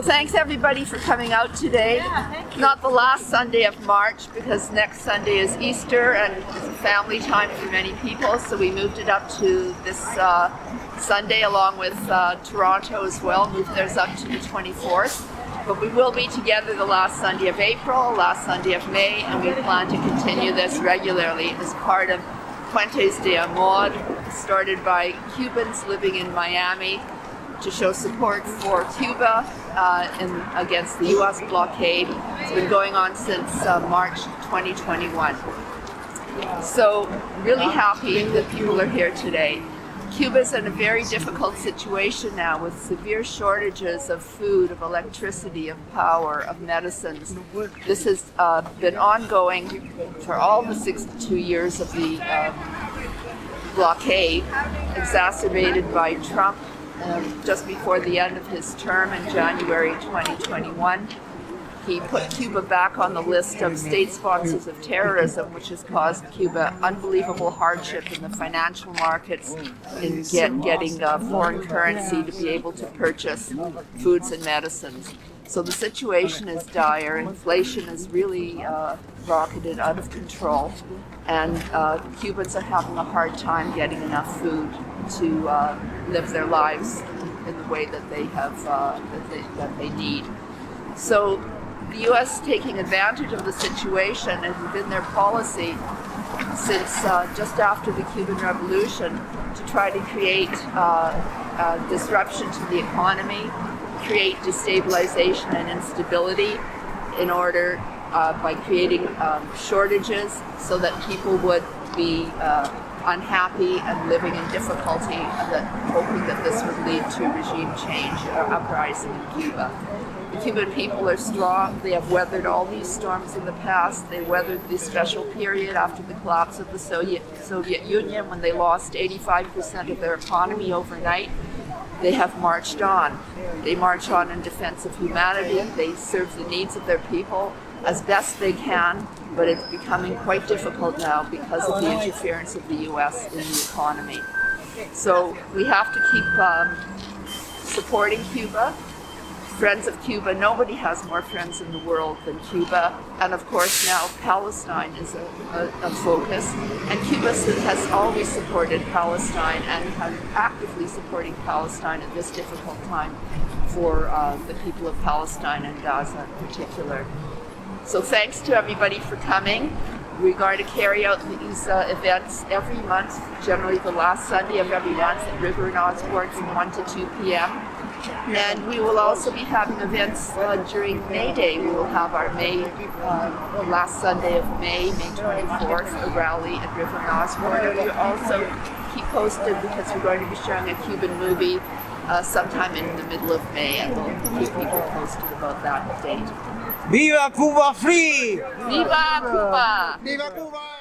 So thanks everybody for coming out today. Yeah, not the last Sunday of March, because next Sunday is Easter and it's a family time for many people, so we moved it up to this Sunday, along with Toronto as well, moved theirs up to the 24th. But we will be together the last Sunday of April, last Sunday of May, and we plan to continue this regularly as part of Puentes de Amor, started by Cubans living in Miami to show support for Cuba against the U.S. blockade. It's been going on since March 2021. So really happy that people are here today. Cuba's in a very difficult situation now with severe shortages of food, of electricity, of power, of medicines. This has been ongoing for all the 62 years of the blockade, exacerbated by Trump just before the end of his term in January 2021. He put Cuba back on the list of state sponsors of terrorism, which has caused Cuba unbelievable hardship in the financial markets, in getting foreign currency to be able to purchase foods and medicines. So the situation is dire. Inflation is really rocketed out of control, and Cubans are having a hard time getting enough food to live their lives in the way that they have that they need. So the U.S. taking advantage of the situation, and has been their policy since just after the Cuban Revolution, to try to create disruption to the economy, create destabilization and instability in order by creating shortages so that people would be unhappy and living in difficulty, hoping that this would lead to regime change or uprising in Cuba. The Cuban people are strong. They have weathered all these storms in the past. They weathered the special period after the collapse of the Soviet Union, when they lost 85% of their economy overnight. They have marched on. They march on in defense of humanity. They serve the needs of their people as best they can, but it's becoming quite difficult now because of the interference of the U.S. in the economy. So we have to keep supporting Cuba. Friends of Cuba, nobody has more friends in the world than Cuba. And of course now Palestine is a focus. And Cuba has always supported Palestine and has actively supporting Palestine at this difficult time for the people of Palestine and Gaza in particular. So thanks to everybody for coming. We're going to carry out these events every month, generally the last Sunday of every month at River and Osborne from 1 to 2 p.m. And we will also be having events during May Day. We will have our last Sunday of May, May 24th, a rally at River and Osborne. And we'll also keep posted because we're going to be showing a Cuban movie sometime in the middle of May, and we'll keep people posted about that date. Viva Cuba Free! Viva Cuba! Viva Cuba!